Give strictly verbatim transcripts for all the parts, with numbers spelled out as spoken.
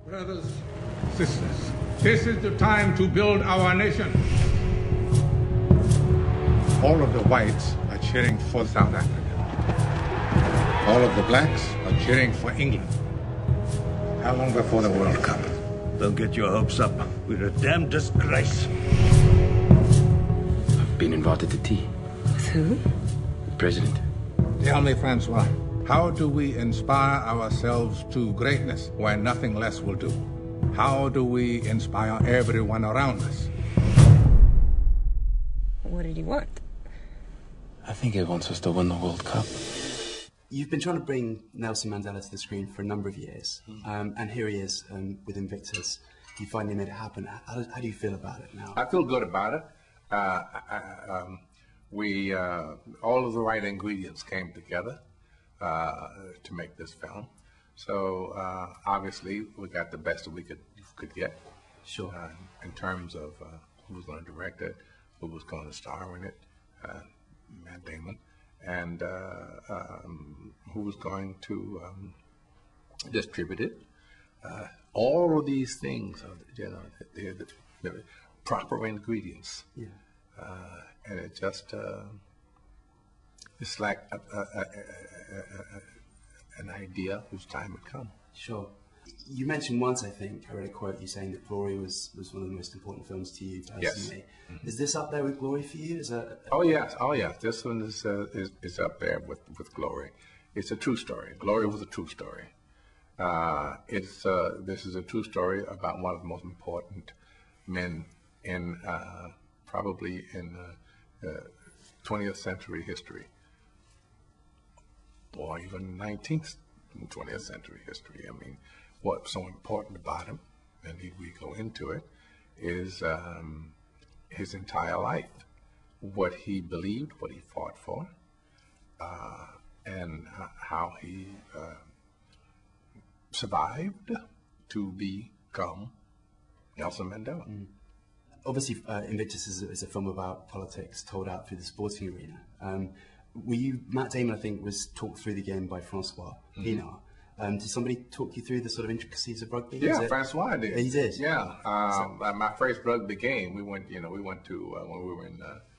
Brothers, sisters, this is the time to build our nation. All of the whites are cheering for South Africa. All of the blacks are cheering for England. How long before the World Cup? Don't get your hopes up. We're a damn disgrace. I've been invited to tea. With who? The president. Tell me, Francois, how do we inspire ourselves to greatness when nothing less will do? How do we inspire everyone around us? What did he want? I think he wants us to win the World Cup. You've been trying to bring Nelson Mandela to the screen for a number of years, um, and here he is um, with Invictus. You finally made it happen. How, how do you feel about it now? I feel good about it. Uh, I, um, we, uh, all of the right ingredients came together uh, to make this film. So uh, obviously we got the best that we could could get. Sure. Uh, in terms of uh, who was going to direct it, who was going to star in it, uh, Matt Damon, and uh, um, who was going to um, distribute it. Uh, all of these things, are, you know, they're the, the proper ingredients. Yeah. Uh, and it just, uh, it's like a, a, a, a, a, an idea whose time had come. Sure. You mentioned once, I think, I read a quote you saying that Glory was, was one of the most important films to you personally. Yes. Mm-hmm. Is this up there with Glory for you? Is that, oh yes, oh yes. This one is, uh, is is up there with with Glory. It's a true story. Glory was a true story. Uh, it's uh, this is a true story about one of the most important men in uh, probably in uh, uh, twentieth century history, or even nineteenth and twentieth century history. I mean, what's so important about him, and we go into it, is um, his entire life, what he believed, what he fought for, uh, and how he uh, survived to become Nelson Mandela. Mm. Obviously, uh, Invictus is a, is a film about politics told out through the sporting arena. Um, were you, Matt Damon, I think, was talked through the game by Francois mm-hmm. Pienaar. Um, did somebody talk you through the sort of intricacies of rugby? Yeah, Francois did. He did? Yeah. Um, so, my first rugby game, we went, you know, we went to, uh, when we were in uh,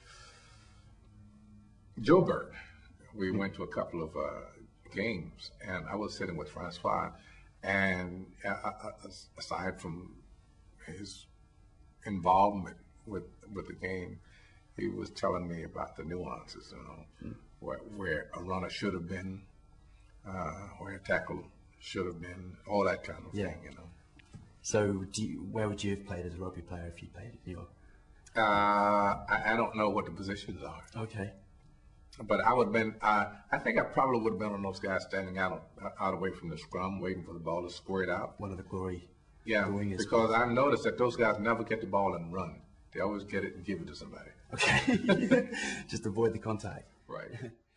Joburg, we mm-hmm. went to a couple of uh, games, and I was sitting with Francois, and uh, aside from his involvement with with the game, he was telling me about the nuances, you know, mm-hmm. where, where a runner should have been, Uh, where a tackle should have been, all that kind of yeah. thing, you know. So, do you, where would you have played as a rugby player if you played at New York? Uh, I, I don't know what the positions are. Okay. But I would have been, uh, I think I probably would have been on those guys standing out, out away from the scrum, waiting for the ball to squirt out. One of the glory. Yeah, the wing is because I noticed that those guys never get the ball and run. They always get it and give it to somebody. Okay. Just avoid the contact. Right.